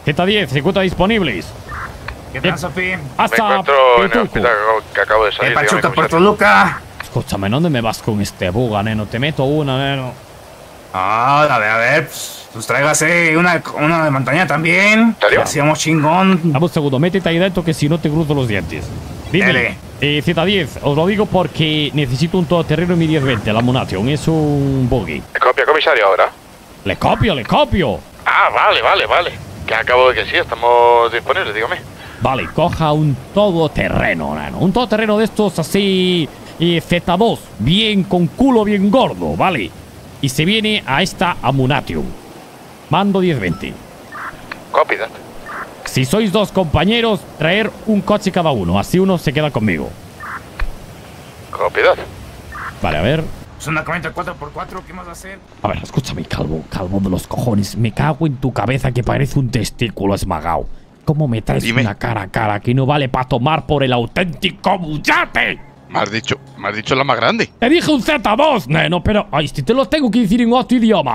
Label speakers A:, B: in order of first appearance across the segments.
A: Z10, se encuentran disponibles.
B: ¿Qué tal, Sofi?
A: Hasta
C: Me encuentro en el
A: Petuco.
C: hospital que acabo de salir.
B: Pachuca,
C: dígame,
B: Puerto
C: comisario.
B: Luca.
A: Escúchame, ¿dónde me vas con este buga, neno? Te meto una, neno.
B: Ah, a ver, pues tráigase una de montaña también.
C: ¿En serio?
B: Hacíamos chingón.
A: Dame un segundo, métete ahí dentro que si no te cruzo los dientes. Dime.
B: Dale.
A: Z10, os lo digo porque necesito un todoterreno en mi 1020, la Munation. Es un buggy.
C: ¿Me copia, comisario, ahora?
A: Le copio, le copio.
C: Ah, vale. Que acabo de que sí, estamos disponibles, dígame.
A: Vale, coja un todoterreno, neno. Un todoterreno de estos así. Z2, bien con culo bien gordo, ¿vale? Y se viene a esta Amunation. Mando 1020.
C: Copy that.
A: Si sois dos compañeros, traer un coche cada uno. Así uno se queda conmigo.
C: Copy that.
A: Vale, a ver.
B: Es una camioneta 4x4, ¿qué más va a hacer?
A: A ver, escúchame, calvo de los cojones. Me cago en tu cabeza que parece un testículo esmagado. ¿Cómo me traes
C: Dime.
A: una cara a cara que no vale para tomar por el auténtico bullate?
C: Me has dicho la más grande.
A: Te dije un Z2, neno, pero... Ay, si te lo tengo que decir en otro idioma.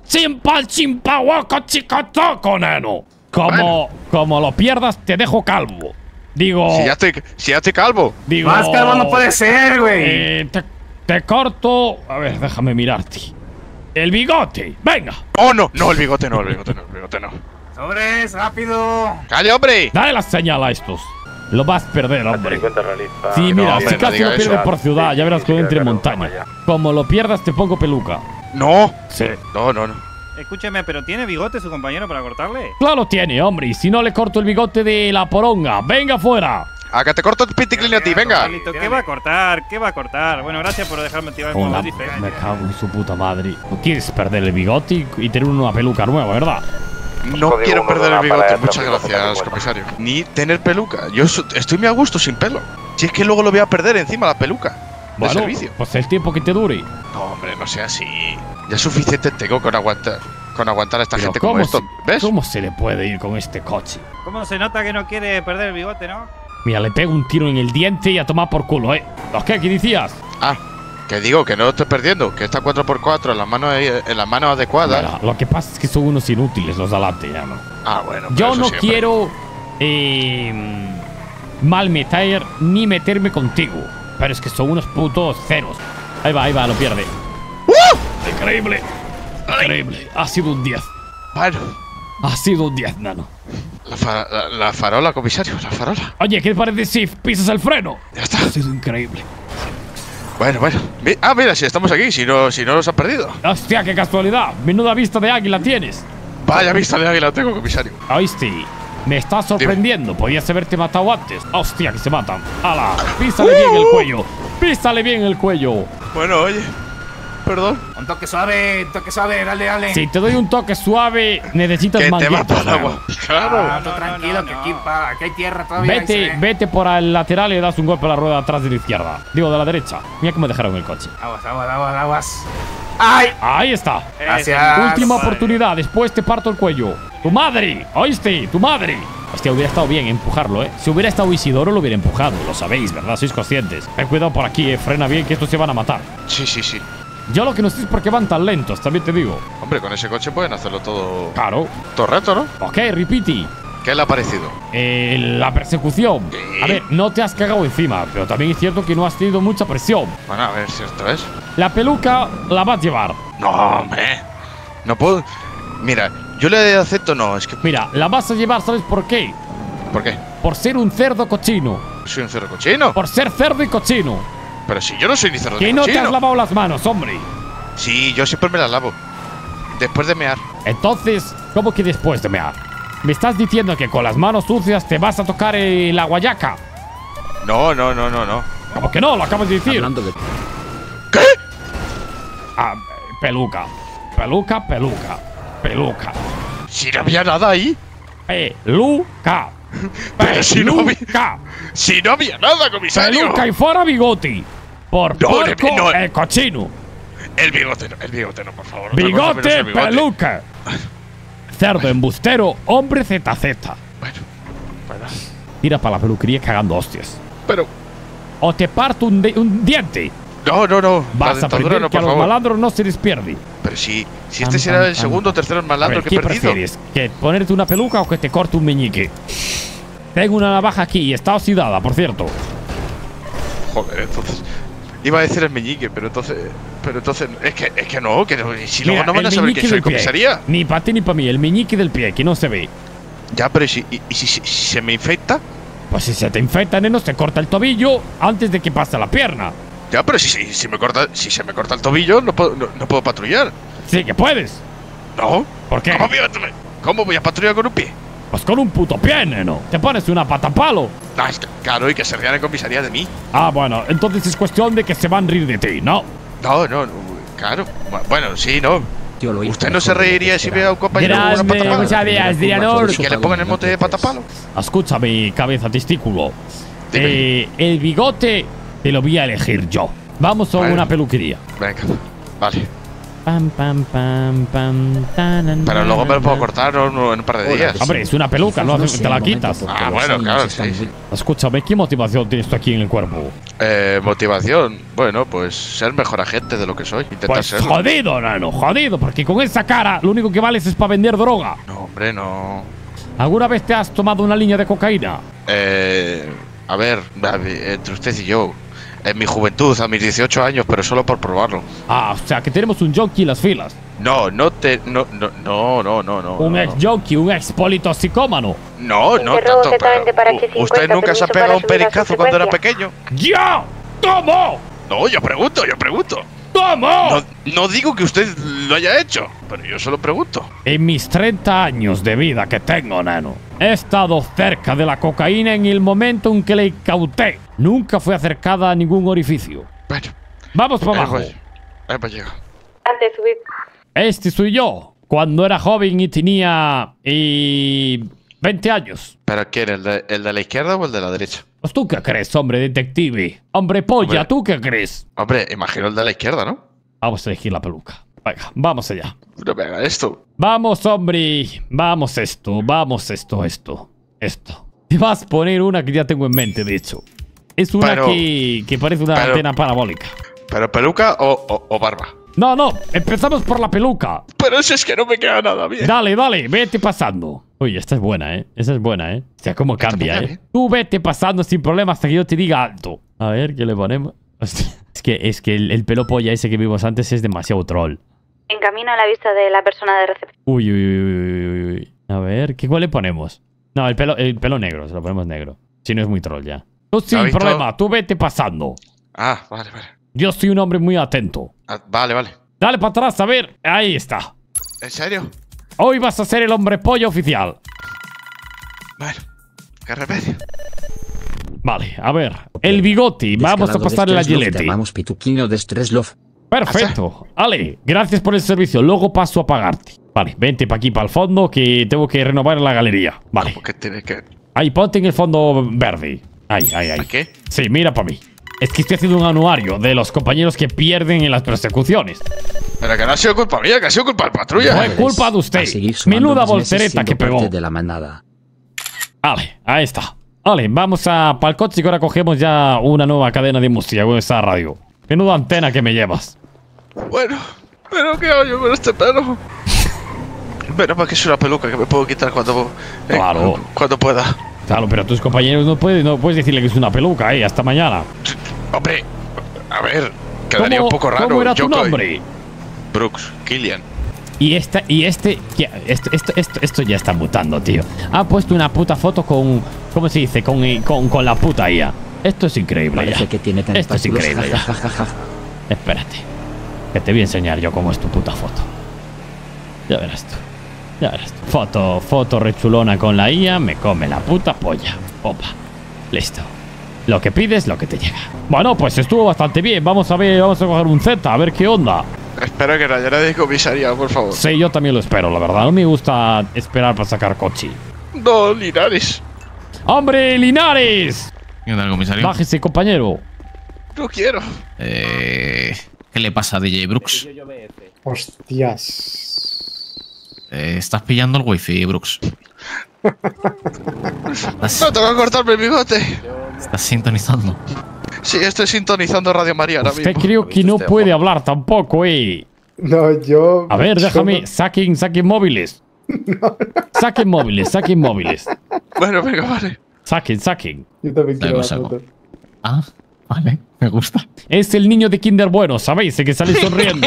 A: Chimpahuaco chicotoco, neno. Como lo pierdas, te dejo calvo. Digo...
C: Si ya estoy calvo.
A: Digo...
B: Más calvo no puede ser, güey.
A: Te corto... A ver, déjame mirarte. El bigote, venga.
C: Oh, no, el bigote no.
B: Sobres, rápido.
C: ¡Calle, hombre!
A: Dale la señal a estos. Lo vas a perder, hombre. Sí,
C: No,
A: mira,
C: hombre,
A: si
C: no
A: casi
C: diga
A: lo pierdes
C: eso.
A: por ciudad, ya verás cuando entre en montaña. Como lo pierdas, te pongo peluca.
C: No.
A: Sí.
C: No.
D: Escúcheme, ¿pero tiene bigote su compañero para cortarle?
A: Claro tiene, hombre. Y si no, le corto el bigote de la poronga. ¡Venga fuera!
C: Acá te corto el piticlin a ti, venga.
D: Carlito, ¿qué va a cortar? ¿Qué va a cortar? Bueno, gracias por dejarme activar el
A: Hola,
D: modo diferente.
A: me cago en su puta madre. ¿No quieres perder el bigote y tener una peluca nueva, verdad?
C: No
E: Código
C: quiero
E: uno de
C: perder
E: la
C: el bigote,
E: parada de
C: muchas
E: tráfico,
C: gracias,
E: 50.
C: comisario. Ni tener peluca. Yo estoy muy a gusto sin pelo. Si es que luego lo voy a perder encima la peluca. De
A: Bueno,
C: servicio.
A: pues el tiempo que te dure.
C: No, hombre, no sea así. Ya suficiente tengo con aguantar a esta
A: Pero
C: gente como esto. ¿Ves?
A: ¿Cómo se le puede ir con este coche?
D: ¿Cómo se nota que no quiere perder el bigote, no?
A: Mira, le pego un tiro en el diente y a tomar por culo, ¿eh? ¿Qué decías?
C: Ah, que digo que no lo estoy perdiendo. Que está 4x4 en las manos adecuadas.
A: Mira, lo que pasa es que son unos inútiles los de adelante, ya no.
C: Ah, bueno. pero
A: Yo
C: eso
A: no
C: siempre.
A: quiero mal meter ni meterme contigo. Pero es que son unos putos ceros. Ahí va, lo pierde. Increíble. Increíble. Ha sido un 10.
C: Bueno,
A: Ha sido un 10, nano.
C: la farola, comisario, la farola.
A: Oye, ¿qué te parece si pisas el freno?
C: Ya está.
A: Ha sido increíble.
C: Bueno. Mira, si estamos aquí, si no nos han perdido.
A: Hostia, qué casualidad. Menuda vista de águila tienes.
C: Vaya vista de águila tengo, comisario.
A: ¿Oíste? Me estás sorprendiendo. Podías haberte matado antes. Hostia, que se matan. ¡Hala! Písale bien el cuello. Písale bien el cuello.
C: Bueno, oye, perdón.
B: Un toque suave, dale.
A: Si te doy un toque suave, necesitas
C: Que te
A: manguetas.
C: mata el
A: nano.
C: agua. Claro.
B: Ah, tú tranquilo, que aquí hay tierra todavía. ahí se ve.
A: Vete por el lateral y le das un golpe a la rueda atrás de la izquierda. Digo, de la derecha. Mira cómo dejaron el coche.
B: Aguas. ¡Ay!
A: Ahí está.
B: Gracias.
A: Última
D: padre.
A: oportunidad. Después te parto el cuello. ¡Tu madre! ¿Oíste? ¡Tu madre! Hostia, hubiera estado bien empujarlo, ¿eh? Si hubiera estado Isidoro, lo hubiera empujado. Lo sabéis, ¿verdad? Sois conscientes. Ten cuidado por aquí, Frena bien, que estos se van a matar.
C: Sí.
A: Yo lo que no sé es por qué van tan lentos, también te digo.
C: Hombre, con ese coche pueden hacerlo todo
A: Claro.
C: reto, ¿no?
A: Ok, repiti.
C: ¿Qué le ha parecido?
A: La persecución.
C: Sí.
A: A ver, no te has cagado encima, pero también es cierto que no has tenido mucha presión.
C: Bueno, a ver si esto es.
A: La peluca la vas a llevar.
C: No, hombre. No puedo. Mira, yo le acepto, no, es que.
A: Mira, la vas a llevar, ¿sabes por qué?
C: ¿Por qué?
A: Por ser un cerdo cochino.
C: Soy un cerdo cochino.
A: Por ser cerdo y cochino.
C: Pero si yo no soy ni cerdo
A: Que
C: ni
A: no te
C: cochino.
A: has lavado las manos, hombre.
C: Sí, yo siempre me las lavo. Después de mear.
A: Entonces, ¿cómo que después de mear? ¿Me estás diciendo que con las manos sucias te vas a tocar la guayaca?
C: No.
A: ¿Cómo que no? Lo acabas de decir.
E: Hablando de...
C: ¿Qué?
A: Ah, peluca. Peluca.
C: Si no había nada ahí.
A: Peluca.
C: Pero si no había.
A: Peluca.
C: Si no había nada, comisario.
A: Peluca y fuera bigote. Por
C: No,
A: puerco,
C: no.
A: cochino.
C: El bigote no, por favor. Otra cosa
A: Bigote,
C: menos el bigote.
A: peluca. Cerdo embustero, hombre ZZ.
C: Bueno.
A: Tira para la peluquería cagando hostias.
C: Pero.
A: O te parto un diente.
C: No.
A: Vas
C: La
A: a aprender
C: dentadura no,
A: que a
C: por
A: los
C: favor.
A: malandros no se les pierde.
C: pero si este será el segundo o tercero malandro que he
A: ¿Qué
C: perdido.
A: prefieres? ¿Que ponerte una peluca o que te corte un meñique? Tengo una navaja aquí y está oxidada, por cierto.
C: Joder, entonces. Iba a decir el meñique, pero entonces. Es que no, si luego
A: Mira,
C: no van a
A: el
C: saber
A: meñique
C: que soy
A: del pie.
C: comisaría.
A: Ni para ti ni para mí, el meñique del pie, que no se ve.
C: Ya, pero si se me infecta.
A: Pues si se te infecta, neno, se corta el tobillo antes de que pase la pierna.
C: Ya, pero si se me corta el tobillo, no puedo patrullar.
A: Sí que puedes.
C: No.
A: ¿Por qué?
C: ¿Cómo voy a patrullar con un pie?
A: Pues con un puto pie, neno. Te pones una pata palo.
C: Ah, es que, claro, y que se rían en comisaría de mí.
A: Ah, bueno, entonces es cuestión de que se van a reír de ti, ¿no?
C: No, claro. Bueno, sí, no.
E: Yo lo hice
C: ¿Usted no se
E: mejor de lo
C: reiría
E: que
C: si
E: esperaba.
C: ve a un compañero con una
A: Grande,
C: patapalo?
A: muchas gracias, Dianor.
C: ¿Y que le pongan el mote de patapalo?
A: Escúchame, cabeza testículo.
C: Dime.
A: El bigote te lo voy a elegir yo. Vamos a
C: Vale.
A: una peluquería.
C: Venga, vale.
A: Pam, pam, pam, pam, tanan,
C: Pero luego me lo puedo
A: tanan.
C: cortar en un par de días.
A: Hombre, es una peluca, no hace que te la quitas.
C: Ah, bueno, claro, sí.
A: Escúchame, ¿qué motivación tienes tú aquí en el cuerpo?
C: Motivación. Bueno, pues ser mejor agente de lo que soy. Intentar
A: Pues
C: serlo.
A: jodido, nano, jodido, porque con esa cara lo único que vales es para vender droga.
C: No, hombre, no.
A: ¿Alguna vez te has tomado una línea de cocaína?
C: A ver, entre usted y yo. En mi juventud, a mis 18 años, pero solo por probarlo.
A: Ah, o sea que tenemos un junkie en las filas.
C: No.
A: Un ex junkie, un ex politoxicómano.
C: No,
F: Interrogo
C: tanto.
F: exactamente para qué
C: ¿Usted
F: 50,
C: nunca se ha
F: permiso
C: pegado
F: para
C: un
F: subir a su
C: pericazo cuando era
F: frecuencia.
C: pequeño?
A: ¡Yo! ¿Cómo?
C: No, yo pregunto.
A: ¿Cómo?
C: No digo que usted lo haya hecho, pero yo solo pregunto.
A: En mis 30 años de vida que tengo, nano, he estado cerca de la cocaína en el momento en que la incauté. Nunca fue acercada a ningún orificio.
C: Bueno,
A: Vamos para abajo.
C: ahí va llego.
F: Antes de subir.
A: Este soy yo, cuando era joven y tenía 20 años.
C: ¿Pero quién? ¿El de la izquierda o el de la derecha?
A: Pues tú qué crees, hombre detective. Hombre polla,
C: Hombre.
A: ¿tú qué crees?
C: Hombre, imagino el de la izquierda, ¿no?
A: Vamos a elegir la peluca. Venga, vamos allá.
C: No me haga esto.
A: Vamos, hombre. Vamos esto. Te vas a poner una que ya tengo en mente, de hecho. Es una
C: Pero-
A: que parece una
C: pero-
A: antena parabólica.
C: ¿Pero peluca o barba?
A: No, empezamos por la peluca.
C: Pero si es que no me queda nada bien.
A: Dale, vete pasando. Uy, esta es buena, ¿eh? Esa es buena, ¿eh? O sea, cómo cambia,
C: también,
A: ¿eh?
C: ¿eh?
A: Tú vete pasando sin problema hasta que yo te diga alto. A ver, ¿qué le ponemos? Hostia, es que el pelo polla ese que vimos antes es demasiado troll.
F: En camino a la vista de la persona de recepción.
A: Uy. A ver, ¿cuál le ponemos? No, el pelo negro, se lo ponemos negro. Si no es muy troll ya. Tú sin
C: ¿Has visto?
A: problema, tú vete pasando.
C: Ah, vale.
A: Yo soy un hombre muy atento.
C: Ah, vale.
A: Dale para atrás, a ver. Ahí está.
C: ¿En serio?
A: Hoy vas a ser el hombre polla oficial.
C: Bueno, qué remedio.
A: Vale, a ver. El bigote. Vamos a pasarle la gilete.
E: Llamamos pituquino de Streslov.
A: Perfecto. Ale, gracias por el servicio. Luego paso a pagarte. Vale, vente para aquí, para el fondo, que tengo que renovar la galería. Vale.
C: Porque tiene que...
A: Ahí, ponte en el fondo verde. Ahí.
C: ¿A qué?
A: Sí, mira para mí. Es que estoy haciendo un anuario de los compañeros que pierden en las persecuciones.
C: Pero que no ha sido culpa mía, que ha sido culpa de patrulla.
A: Fue culpa de usted.
E: A seguir sumando
A: Menuda
E: 2 meses
A: voltereta
E: siendo
A: que pegó.
E: parte de la manada.
A: Vale, ahí está. Vale, vamos a pa'l coche que ahora cogemos ya una nueva cadena de música con esa radio. Menuda antena que me llevas.
C: Bueno, pero ¿qué hago yo con este pelo? Menos mal que es una peluca que me puedo quitar cuando pueda.
A: Claro, pero a tus compañeros no puedes decirle que es una peluca, hasta mañana.
C: Hombre, a ver, quedaría un poco raro.
A: ¿Cómo era tu
C: Yo
A: nombre?
C: Brooks, Killian.
A: Esto ya está mutando, tío. Ha puesto una puta foto con, ¿cómo se dice? Con la puta IA. Esto es increíble
E: Parece
A: ya.
E: que tiene
A: Esto es
E: tentáculos,
A: increíble ya.
E: jajajaja.
A: Espérate, que te voy a enseñar yo cómo es tu puta foto. Ya verás tú. Foto rechulona con la IA, me come la puta polla. Opa, listo. Lo que pides, lo que te llega. Bueno, pues estuvo bastante bien. Vamos a coger un Z, a ver qué onda.
C: Espero que no haya nadie de comisaría, por favor.
A: Sí, yo también lo espero, la verdad. No me gusta esperar para sacar coche.
C: No, Linares.
A: ¡Hombre, Linares!
G: ¿Qué tal, comisario?
A: Bájese, compañero.
C: No quiero.
G: ¿Qué le pasa a DJ Brooks?
H: Hostias.
G: Estás pillando el wifi, Brooks.
C: No tengo que cortarme el bigote.
G: Estás sintonizando.
C: Sí, estoy sintonizando Radio María ahora
A: Usted
C: mismo.
A: creo que no puede hablar tampoco,
H: No, yo.
A: A ver, déjame.
H: yo
A: Saquen móviles. Saquen móviles, saquen móviles.
C: Bueno, venga, vale.
A: Saquen.
H: Yo también quiero la
G: Saco.
H: foto.
G: Ah, vale, me gusta.
A: Es el niño de Kinder Bueno, ¿sabéis? El que sale sonriendo.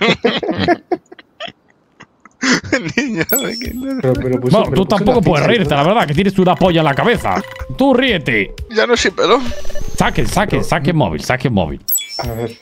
C: Niño, de Kinder.
H: Pero
A: Bueno, tú tampoco puedes reírte, la verdad, que tienes una polla en la cabeza. Tú ríete.
C: Ya no sin pelo.
A: Saquen móvil, saquen móvil.
H: A ver.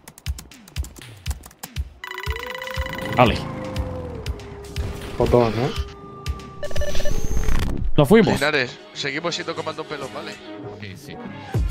A: Vale,
H: Botón, ¿eh?
A: nos fuimos.
C: Linares, seguimos siendo comando pelo, ¿vale?
G: Sí, sí.